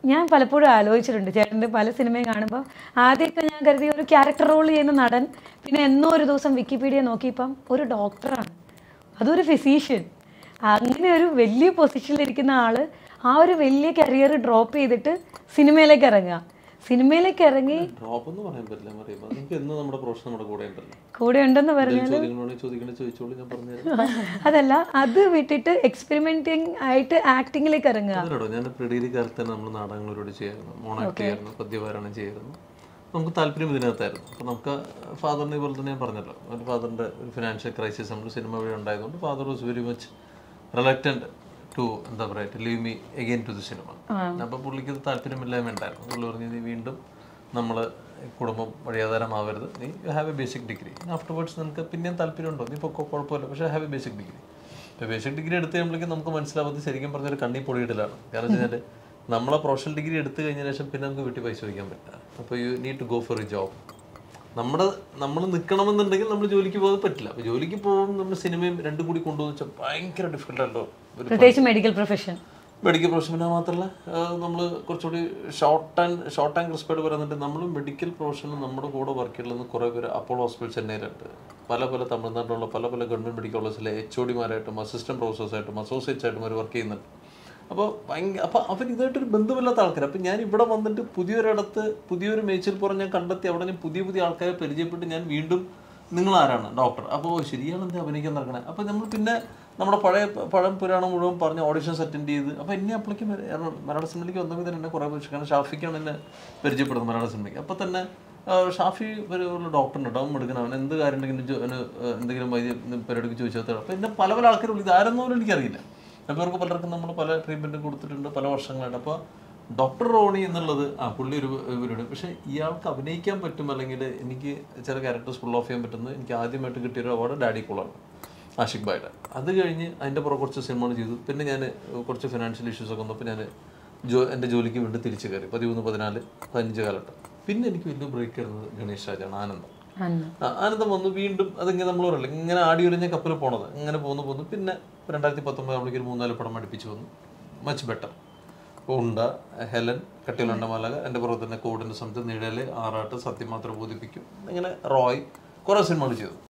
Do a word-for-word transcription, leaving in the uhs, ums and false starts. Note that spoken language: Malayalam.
ഞാൻ പലപ്പോഴും ആലോചിച്ചിട്ടുണ്ട് ചേട്ടൻ്റെ പല സിനിമയും കാണുമ്പോൾ ആദ്യമൊക്കെ ഞാൻ കരുതിയ ഒരു ക്യാരക്ടർ റോൾ ചെയ്യുന്ന നടൻ പിന്നെ എന്നോ ഒരു ദിവസം വിക്കിപീഡിയ നോക്കിയപ്പം ഒരു ഡോക്ടറാണ്, അതൊരു ഫിസീഷ്യൻ. അങ്ങനെ ഒരു വലിയ പൊസിഷനിലിരിക്കുന്ന ആൾ ആ ഒരു വലിയ കരിയർ ഡ്രോപ്പ് ചെയ്തിട്ട് സിനിമയിലേക്ക് ഇറങ്ങുക. സിനിമയിലേക്ക് ഇറങ്ങി കൂടെ ഉണ്ടെന്ന് പറഞ്ഞാൽ അതല്ല, അത് വിട്ടിട്ട് എക്സ്പെരിമെന്റിങ് ആയിട്ട് ആക്ടിങ്ങിലേക്ക് ഇറങ്ങുക. നമുക്ക് താല്പര്യം ഇതിനകത്തായിരുന്നു. അപ്പോൾ നമുക്ക് ഫാദറിനെ പോലെ തന്നെ ഞാൻ പറഞ്ഞല്ലോ, ഒരു ഫാദറിൻ്റെ ഒരു ഫിനാൻഷ്യൽ ക്രൈസിസ് നമ്മുടെ സിനിമ വഴി ഉണ്ടായതുകൊണ്ട് father was very much reluctant to എന്താ പറയുക leave me again to the cinema. അപ്പോൾ പുള്ളിക്ക് ഇത് താല്പര്യമില്ലായ്മ ഉണ്ടായിരുന്നു. പുള്ളി പറഞ്ഞു നീ വീണ്ടും നമ്മൾ കുടുംബം വഴിയാധാരമാവരുത്, നീ you have a basic degree, afterwards നിനക്ക് പിന്നെയും താല്പര്യമുണ്ടോ, നീ ഇപ്പോൾ കുഴപ്പമില്ല, പക്ഷേ ഹാവ് എ ബേസിക് ഡിഗ്രി. ഇപ്പോൾ ബേസിക് ഡിഗ്രി എടുത്ത് കഴിയുമ്പോഴേക്കും നമുക്ക് മനസ്സിലാവുന്നത് ശരിക്കും പറഞ്ഞൊരു കണ്ണി പൊടിയിടലാണ്. കാരണം വെച്ച് കഴിഞ്ഞാൽ നമ്മളെ പ്രൊഫഷണൽ ഡിഗ്രി എടുത്തു കഴിഞ്ഞ ശേഷം പിന്നെ നമുക്ക് വീട്ടിൽ പൈസ വയ്ക്കാൻ പറ്റില്ല. അപ്പോൾ you need to go for a job. നമ്മുടെ നമ്മൾ നിൽക്കണമെന്നുണ്ടെങ്കിൽ നമ്മൾ ജോലിക്ക് പോകാൻ പറ്റില്ല. അപ്പോൾ ജോലിക്ക് പോകുമ്പോൾ നമ്മൾ സിനിമയും രണ്ടും കൂടി കൊണ്ടുപോകുന്ന വെച്ചാൽ ഭയങ്കര ഡിഫിക്കൽട്ടോ. പ്രത്യേകിച്ച് മെഡിക്കൽ പ്രൊഫഷൻ മെഡിക്കൽ പ്രൊഫഷൻ പിന്നെ മാത്രമല്ല നമ്മൾ കുറച്ചുകൂടി short and short and crisped പറയുന്നുണ്ട്. നമ്മൾ മെഡിക്കൽ പ്രൊഫഷനിൽ നമ്മുടെ കൂടെ വർക്ക് ചെയ്യുന്ന കുറേ പേര് അപ്പോളോ ഹോസ്പിറ്റൽ ചെന്നൈയിലുണ്ട്, പല പല തമിഴ്നാട്ടിലുള്ള പല പല ഗവൺമെൻറ് മെഡിക്കൽ കോളേജിലെ എച്ച് ഒ ഡിമാരായിട്ടും അസിസ്റ്റൻറ്റ് പ്രൊഫസേഴ്സായിട്ടും അസോസിയേറ്റ്സ് ആയിട്ടും അവർ വർക്ക് ചെയ്യുന്നുണ്ട്. അപ്പോൾ ഭയങ്കര അപ്പോൾ അവർ ഇതായിട്ടൊരു ബന്ധമില്ലാത്ത ആൾക്കാർ. അപ്പോൾ ഞാൻ ഇവിടെ വന്നിട്ട് പുതിയൊരിടത്ത് പുതിയൊരു മേച്ചിൽപ്പുറം ഞാൻ കണ്ടെത്തി, അവിടെ ഞാൻ പുതിയ പുതിയ ആൾക്കാരെ പരിചയപ്പെട്ട് ഞാൻ വീണ്ടും നിങ്ങൾ ആരാണ് ഡോക്ടർ, അപ്പോൾ ശരിയാണ് എന്താ അഭിനയിക്കാൻ നടക്കണേ. അപ്പോൾ നമ്മൾ പിന്നെ നമ്മുടെ പഴയ പഴം പുരാണം മുഴുവൻ പറഞ്ഞ് ഓഡിഷൻസ് അറ്റൻഡ് ചെയ്ത് അപ്പോൾ എന്നെ അപ്പോഴേക്ക് മലയാള സിനിമയ്ക്ക് വന്നപ്പോൾ തന്നെ എന്നെ കുറേ പരിചയം, കാരണം ഷാഫിക്കാണ് എന്നെ പരിചയപ്പെടുന്നത് മലയാള സിനിമയ്ക്ക്. അപ്പോൾ തന്നെ ഷാഫി ഒരു ഡോക്ടറുണ്ട്, അവൻ എടുക്കണം, അവൻ എന്ത് കാര്യം ഉണ്ടെങ്കിലും അവന് എന്തെങ്കിലും വൈദ്യ പരിപാടിക്ക് ചോദിച്ചാൽ. അപ്പോൾ എന്നെ പല പല ആൾക്കാരും ഇതാരെന്ന് പോലും എനിക്കറിയില്ല. അപ്പോൾ അവർക്ക് പലർക്കും നമ്മൾ പല ട്രീറ്റ്മെൻറ്റും കൊടുത്തിട്ടുണ്ട് പല വർഷങ്ങളായിട്ട്. അപ്പോൾ ഡോക്ടർ റോണി എന്നുള്ളത് ആ പുള്ളി ഒരു ഇവരുടെ, പക്ഷേ ഇയാൾക്ക് അഭിനയിക്കാൻ പറ്റും അല്ലെങ്കിൽ എനിക്ക് ചില ക്യാരക്ടേഴ്സ് ഫുൾ ഓഫ് ചെയ്യാൻ പറ്റുന്നത് എനിക്ക് ആദ്യമായിട്ട് കിട്ടിയൊരു അവാർഡ് ഡാഡി കൂളാണ്, ആഷിഖ് ഭായിയുടെ. അത് കഴിഞ്ഞ് അതിൻ്റെ പുറം കുറച്ച് സിനിമകൾ ചെയ്തു. പിന്നെ ഞാൻ കുറച്ച് ഫിനാൻഷ്യൽ ഇഷ്യൂസൊക്കെ വന്നപ്പോൾ ഞാൻ ജോ എൻ്റെ ജോലിക്ക് വേണ്ടി തിരിച്ചു കയറി പതിമൂന്ന് പതിനാല് പതിനഞ്ച് കാലഘട്ടം. പിന്നെ എനിക്ക് വലിയ ബ്രേക്ക് ആയിരുന്നത് ഗണേഷ് രാജാണ്, ആനന്ദം. ആനന്ദം വന്നു വീണ്ടും അതിങ്ങനെ നമ്മൾ പറയില്ല ഇങ്ങനെ ആടി ഒരിഞ്ഞ കപ്പൽ പോണത് ഇങ്ങനെ പോന്നു പോന്നു. പിന്നെ രണ്ടായിരത്തി പത്തൊമ്പത് ആകുമ്പോഴേക്കും ഒരു മൂന്നാല് പടം അടുപ്പിച്ച് വന്നു, മച്ച് ബെറ്റർ. ഉണ്ട, ഹെലൻ, കട്ടിലുണ്ട മലക, എൻ്റെ പുറത്ത് തന്നെ കോവിഡിൻ്റെ സമയത്ത് നിഴല്, ആറാട്ട്, സത്യം മാത്രം ബോധിപ്പിക്കും, ഇങ്ങനെ റോയ്, കുറേ സിനിമകൾ ചെയ്തു.